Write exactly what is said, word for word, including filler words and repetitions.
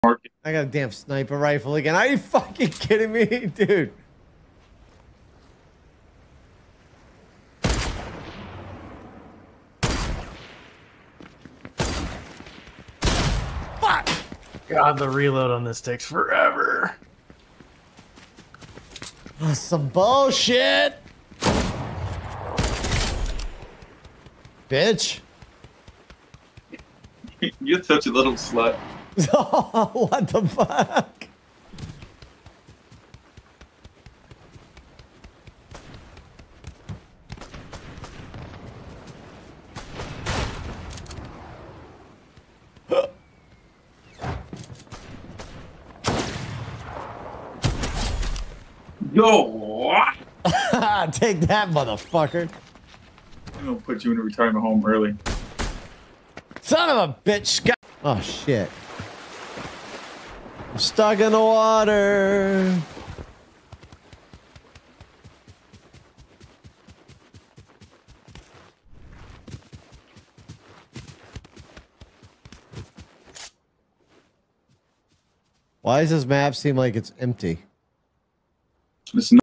market. I got a damn sniper rifle again. Are you fucking kidding me, dude? Fuck! God, the reload on this takes forever. Oh, some bullshit. Bitch. You're such a little slut. Oh, what the fuck? Yo! Take that, motherfucker. I'm gonna put you in a retirement home early. Son of a bitch. Oh, shit. I'm stuck in the water. Why does this map seem like it's empty? It's